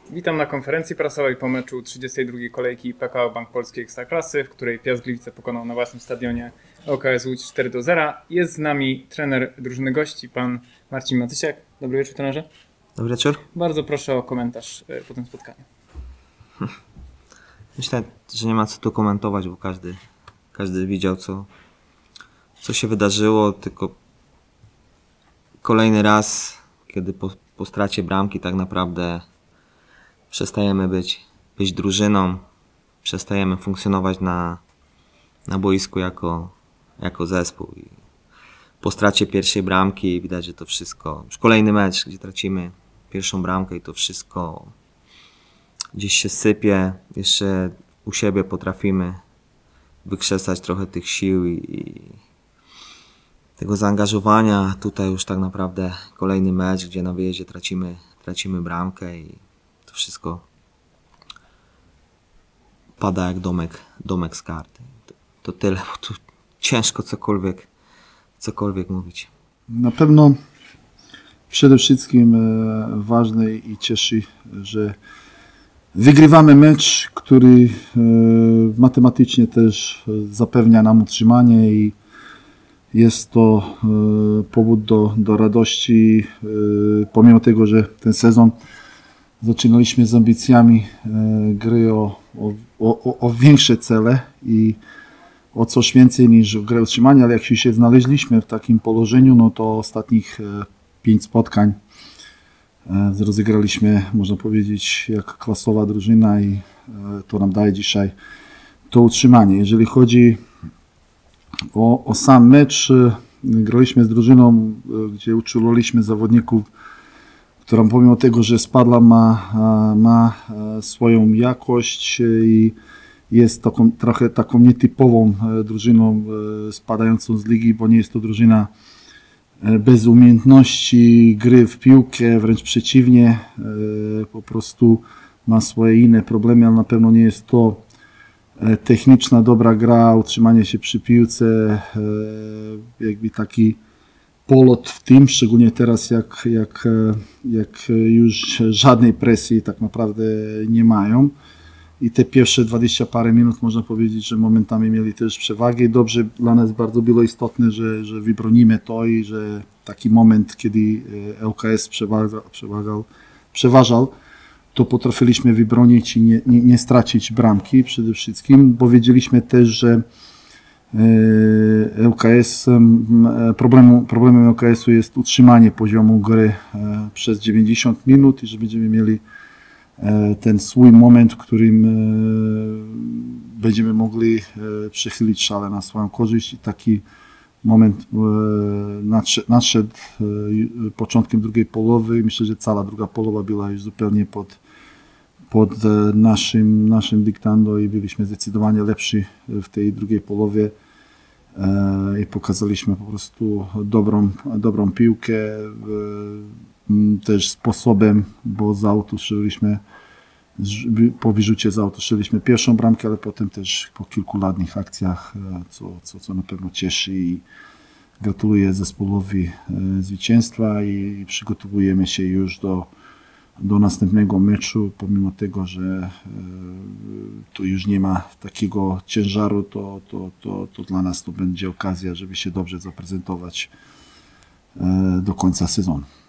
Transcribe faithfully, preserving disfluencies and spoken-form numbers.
Witam na konferencji prasowej po meczu trzydziestej drugiej kolejki P K O Bank Polski Ekstraklasy, w której Piast Gliwice pokonał na własnym stadionie O K S Łódź cztery do zera. Jest z nami trener drużyny gości, pan Marcin Matysiak. Dobry wieczór, trenerze. Dobry wieczór. Bardzo proszę o komentarz po tym spotkaniu. Myślę, że nie ma co tu komentować, bo każdy, każdy widział, co, co się wydarzyło, tylko kolejny raz, kiedy po, po stracie bramki tak naprawdę przestajemy być, być drużyną, przestajemy funkcjonować na, na boisku jako, jako zespół. I po stracie pierwszej bramki widać, że to wszystko, już kolejny mecz, gdzie tracimy pierwszą bramkę i to wszystko gdzieś się sypie. Jeszcze u siebie potrafimy wykrzesać trochę tych sił i, i tego zaangażowania. Tutaj już tak naprawdę kolejny mecz, gdzie na wyjeździe tracimy, tracimy bramkę i to wszystko pada jak domek, domek z karty. To, to tyle, bo tu ciężko cokolwiek, cokolwiek mówić. Na pewno przede wszystkim e, ważne i cieszy, że wygrywamy mecz, który e, matematycznie też zapewnia nam utrzymanie i jest to e, powód do, do radości, e, pomimo tego, że ten sezon zaczynaliśmy z ambicjami e, gry o, o, o, o większe cele i o coś więcej niż grę utrzymania, ale jak się znaleźliśmy w takim położeniu, no to ostatnich e, pięć spotkań e, rozegraliśmy, można powiedzieć, jak klasowa drużyna i e, to nam daje dzisiaj to utrzymanie. Jeżeli chodzi o, o sam mecz, e, graliśmy z drużyną, e, gdzie uczuliliśmy zawodników, która pomimo tego, że spadła, ma, ma swoją jakość i jest taką, trochę taką nietypową drużyną spadającą z ligi, bo nie jest to drużyna bez umiejętności gry w piłkę, wręcz przeciwnie, po prostu ma swoje inne problemy, ale na pewno nie jest to techniczna, dobra gra, utrzymanie się przy piłce, jakby taki polot w tym, szczególnie teraz, jak, jak, jak już żadnej presji tak naprawdę nie mają. I te pierwsze dwadzieścia parę minut można powiedzieć, że momentami mieli też przewagę. Dobrze, dla nas bardzo było istotne, że, że wybronimy to i że taki moment, kiedy L K S przeważał, przeważał, przeważał to potrafiliśmy wybronić i nie, nie, nie stracić bramki przede wszystkim, bo wiedzieliśmy też, że L K S, problemu, problemem L K S-u jest utrzymanie poziomu gry przez dziewięćdziesiąt minut i że będziemy mieli ten swój moment, w którym będziemy mogli przechylić szale na swoją korzyść i taki moment nadszedł, nadszedł początkiem drugiej połowy. Myślę, że cała druga połowa była już zupełnie pod, pod naszym, naszym dyktando i byliśmy zdecydowanie lepsi w tej drugiej połowie i pokazaliśmy po prostu dobrą, dobrą piłkę, też sposobem, bo z autu strzeliśmy, po wyrzucie z autu strzeliśmy pierwszą bramkę, ale potem też po kilku ładnych akcjach, co, co, co na pewno cieszy i gratuluję zespołowi zwycięstwa i przygotowujemy się już do, do następnego meczu, pomimo tego, że tu już nie ma takiego ciężaru, to, to, to, to dla nas to będzie okazja, żeby się dobrze zaprezentować do końca sezonu.